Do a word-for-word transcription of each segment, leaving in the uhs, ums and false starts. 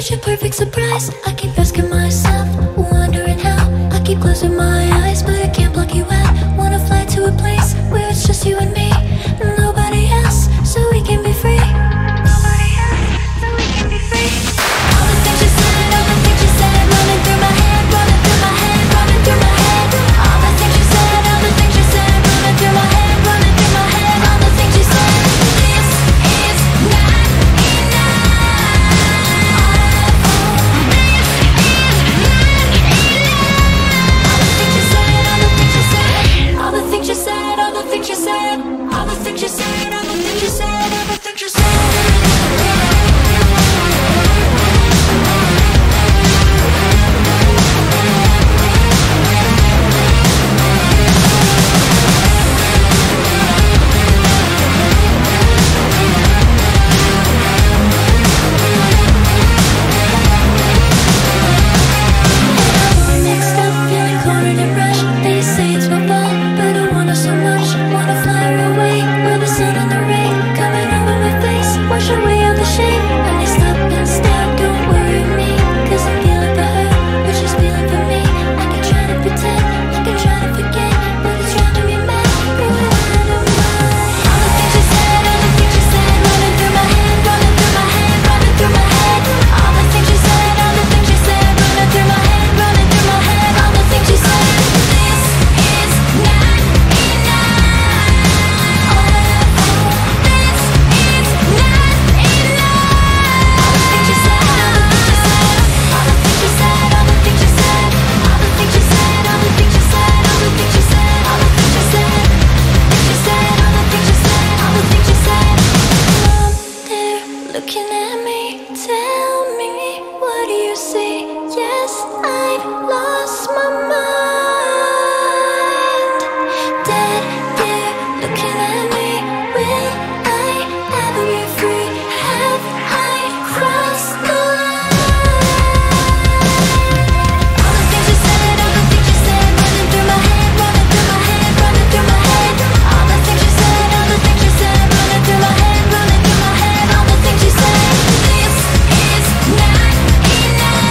such a perfect surprise. I keep asking myself, wondering how. I keep closing my eyes, but I can't block you out. Wanna fly to a place where it's just you and me, nobody else, so we can be free. Nobody else, so we can be free. All the things you said, all the things you said, running through my head, running through my head, running through my head. All the things you said, all the things you said, running through my head, running through my head. All the things you said. This is not enough. All the things you said, all the things you said, all the things you said, all the things you said, all the things you said. Mixed up, feeling cornered and rushed. They say it's my fault, but I want her so much. Wanna fly her away, with the sun and the rain coming over my face, wash away all the shame. When they stop and stare, don't worry me, cause I'm feeling for her, but she's feeling for me. I can try to pretend, I can try to forget, but it's driving me mad, going out of mind. All the things you said, all the things you said, running through my head, running through my head, running through my head. All the things you said, all the things you said, running through my head, running through my head. All the things you said. This is not enough. This is not enough. All the things you said, all the things you said, all the things you said, all the things you said, all the things you said, all the things you said, all the things you said, all the things you said, all the things you said, all the things you said. Mom, they're looking at me. Tell me, what do you see? Yes, I've lost my mind. Dad, they're looking at me. Will I ever be free? Have I crossed the line? All the things you said, all the things you said, running through my head, running through my head, running through my head. All the things you said, all the things you said, running through my head, running through my head. All the things you said. This is not enough. This is not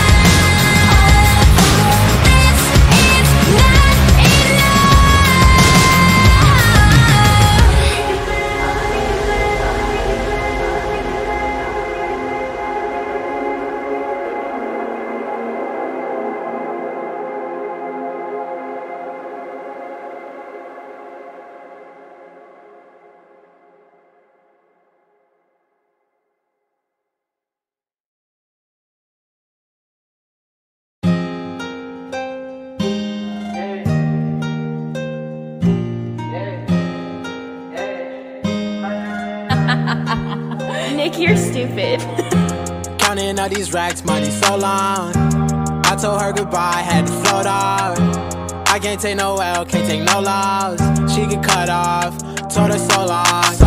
Nick, you're stupid. Counting all these racks, money so long. I told her goodbye, had to float off. I can't take no L, can't take no loss. She get cut off, told her so long.